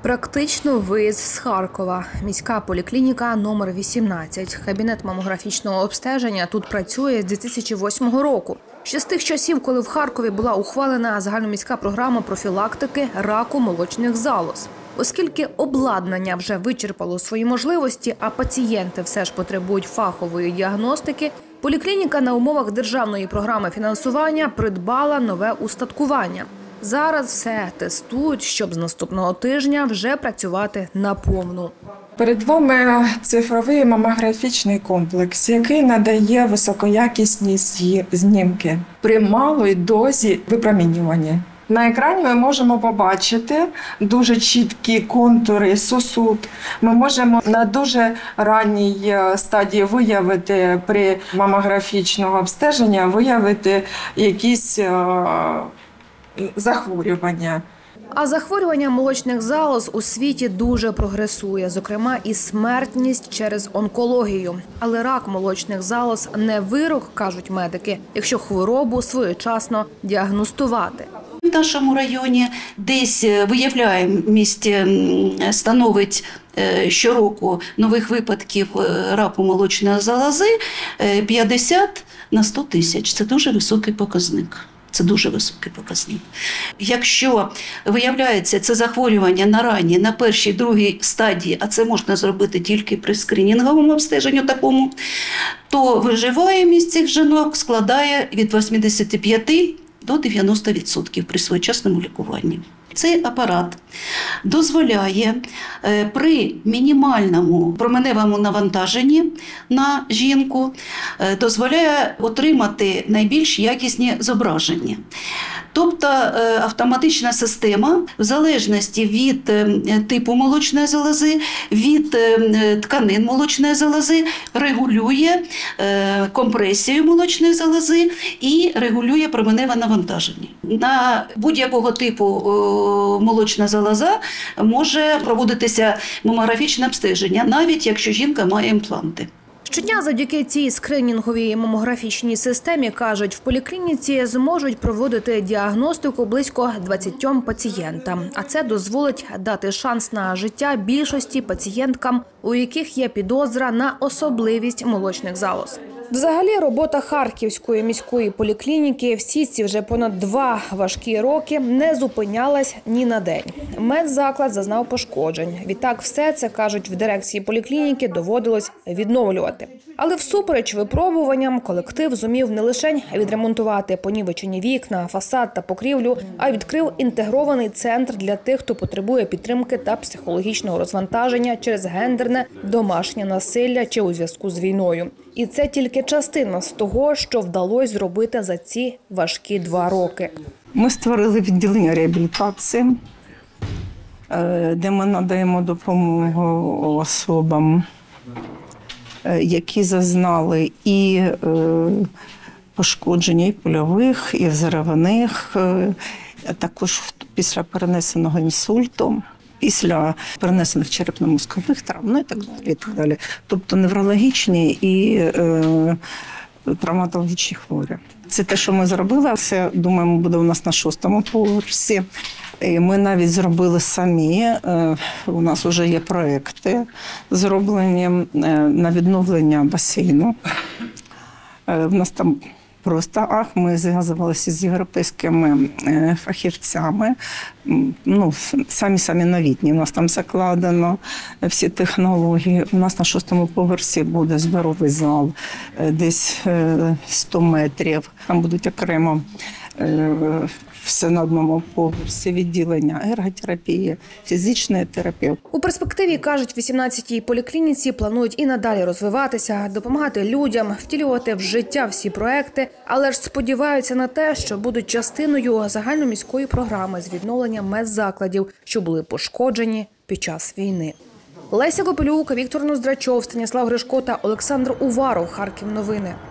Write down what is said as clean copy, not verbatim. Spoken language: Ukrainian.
Практично виїзд з Харкова. Міська поліклініка номер 18. Кабінет мамографічного обстеження тут працює з 2008 року. Ще з тих часів, коли в Харкові була ухвалена загальноміська програма профілактики раку молочних залоз. Оскільки обладнання вже вичерпало свої можливості, а пацієнти все ж потребують фахової діагностики, поліклініка на умовах державної програми фінансування придбала нове устаткування. Зараз все тестують, щоб з наступного тижня вже працювати наповну. Перед вами цифровий мамографічний комплекс, який надає високоякісні знімки при малій дозі випромінювання. На екрані ми можемо побачити дуже чіткі контури сосуд. Ми можемо на дуже ранній стадії виявити при мамографічному обстеженні якісь захворювання. А захворювання молочних залоз у світі дуже прогресує, зокрема і смертність через онкологію. Але рак молочних залоз не вирок, кажуть медики, якщо хворобу своєчасно діагностувати. В нашому районі десь виявляємість становить щороку нових випадків раку молочної залози 50 на 100 тисяч. Це дуже високий показник. Це дуже високий показник. Якщо виявляється це захворювання на ранній, на першій, другій стадії, а це можна зробити тільки при скринінговому обстеженню такому, то виживаємість цих жінок складає від 85 до 90% при своєчасному лікуванні. Цей апарат дозволяє при мінімальному променевому навантаженні на жінку, дозволяє отримати найбільш якісні зображення. Тобто автоматична система, в залежності від типу молочної залози, від тканин молочної залози, регулює компресію молочної залози і регулює променеве навантаження. На будь-якого типу молочна залоза може проводитися мамографічне обстеження, навіть якщо жінка має імпланти. Щодня завдяки цій скринінговій мамографічній системі, кажуть, в поліклініці зможуть проводити діагностику близько 20 пацієнтам. А це дозволить дати шанс на життя більшості пацієнткам, у яких є підозра на особливість молочних залоз. Взагалі, робота Харківської міської поліклініки всі ці вже понад 2 важкі роки не зупинялась ні на день. Медзаклад зазнав пошкоджень. Відтак все це, кажуть, в дирекції поліклініки доводилось відновлювати. Але всупереч випробуванням колектив зумів не лише відремонтувати понівечені вікна, фасад та покрівлю, а відкрив інтегрований центр для тих, хто потребує підтримки та психологічного розвантаження через гендерне, домашнє насилля чи у зв'язку з війною. І це тільки частина з того, що вдалося зробити за ці важкі 2 роки. Ми створили відділення реабілітації, де ми надаємо допомогу особам, які зазнали і пошкодження і польових, і взривних, також після перенесеного інсульту, після перенесених черепно-мозкових травм, ну і так далі, і так далі. Тобто неврологічні і травматологічні хворі. Це те, що ми зробили. Це, думаємо, буде у нас на 6-му поверсі. Ми навіть зробили самі. У нас вже є проекти, зроблені на відновлення басейну. У нас там просто ми зв'язувалися з європейськими фахівцями, самі новітні. У нас там закладено всі технології. У нас на 6-му поверсі буде здоровий зал, десь 100 метрів. Там будуть окремо все на одному поверсі, відділення ерготерапії, фізичної терапії. У перспективі, кажуть, в 18-й поліклініці планують і надалі розвиватися, допомагати людям, втілювати в життя всі проекти, але ж сподіваються на те, що будуть частиною загальноміської програми з відновлення медзакладів, що були пошкоджені під час війни. Леся Копелюк, Віктор Ноздрачов, Станіслав Гришко та Олександр Уваров. Харків новини.